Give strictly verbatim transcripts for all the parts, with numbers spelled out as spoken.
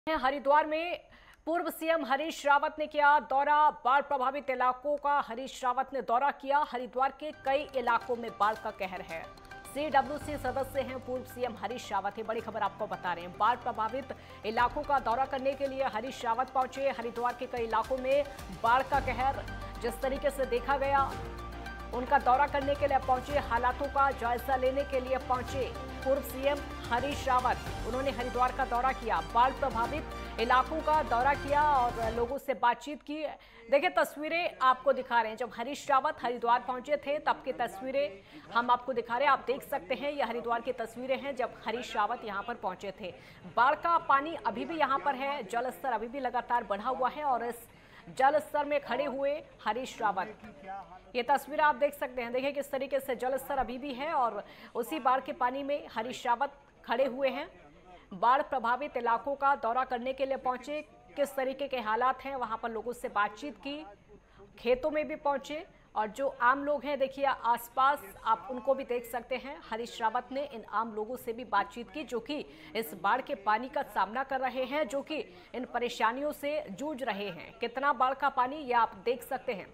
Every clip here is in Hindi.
हरिद्वार में पूर्व सीएम हरीश रावत ने किया दौरा। बाढ़ प्रभावित इलाकों का हरीश रावत ने दौरा किया। हरिद्वार के कई इलाकों में बाढ़ का कहर है। सीडब्ल्यूसी सदस्य हैं पूर्व सीएम हरीश रावत। ये बड़ी खबर आपको बता रहे हैं। बाढ़ प्रभावित इलाकों का दौरा करने के लिए हरीश रावत पहुंचे। हरिद्वार के कई इलाकों में बाढ़ का कहर जिस तरीके से देखा गया, उनका दौरा करने के लिए पहुंचे, हालातों का जायजा लेने के लिए पहुंचे पूर्व सीएम हरीश रावत। उन्होंने हरिद्वार का दौरा किया, बाढ़ प्रभावित इलाकों का दौरा किया और लोगों से बातचीत की। देखिए तस्वीरें आपको दिखा रहे हैं, जब हरीश रावत हरिद्वार पहुंचे थे तब की तस्वीरें हम आपको दिखा रहे हैं। आप देख सकते हैं ये हरिद्वार की तस्वीरें हैं जब हरीश रावत यहां पर पहुंचे थे। बाढ़ का पानी अभी भी यहां पर है, जल स्तर अभी भी लगातार बढ़ा हुआ है और इस जल स्तर में खड़े हुए हरीश रावत, ये तस्वीर आप देख सकते हैं। देखिए किस तरीके से जल स्तर अभी भी है और उसी बाढ़ के पानी में हरीश रावत खड़े हुए हैं। बाढ़ प्रभावित इलाकों का दौरा करने के लिए पहुंचे, किस तरीके के हालात हैं वहां पर लोगों से बातचीत की, खेतों में भी पहुंचे और जो आम लोग हैं देखिए आसपास आप उनको भी देख सकते हैं। हरीश रावत ने इन आम लोगों से भी बातचीत की जो कि इस बाढ़ के पानी का सामना कर रहे हैं, जो कि इन परेशानियों से जूझ रहे हैं। कितना बाढ़ का पानी ये आप देख सकते हैं।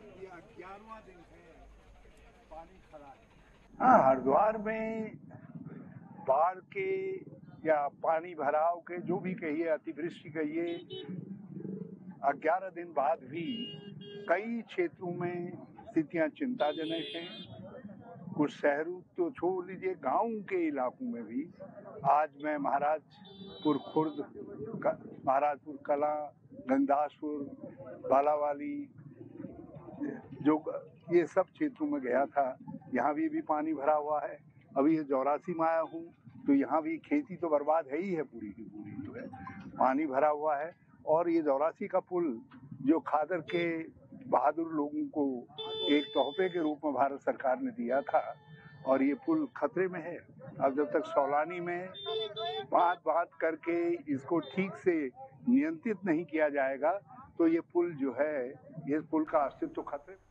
हाँ, हरिद्वार में बाढ़ के या पानी भराव के जो भी कहिए, अतिवृष्टि कहिए, ग्यारह दिन बाद भी कई क्षेत्रों में स्थितियां चिंताजनक हैं। कुछ शहरों तो छोड़ लीजिए, गांव के इलाकों में भी आज मैं महाराजपुर खुर्द, महाराजपुर कला, गंगदासपुर, बालावाली, जो ये सब क्षेत्रों में गया था। यहाँ भी भी पानी भरा हुआ है। अभी ये चौरासी में आया हूँ तो यहाँ भी खेती तो बर्बाद है ही है, पूरी की पूरी जो है पानी भरा हुआ है। और ये चौरासी का पुल जो खादर के बहादुर लोगों को एक तोहफे के रूप में भारत सरकार ने दिया था और ये पुल खतरे में है। अब जब तक सौलानी में बात बात करके इसको ठीक से नियंत्रित नहीं किया जाएगा तो ये पुल जो है, ये पुल का अस्तित्व खतरे में।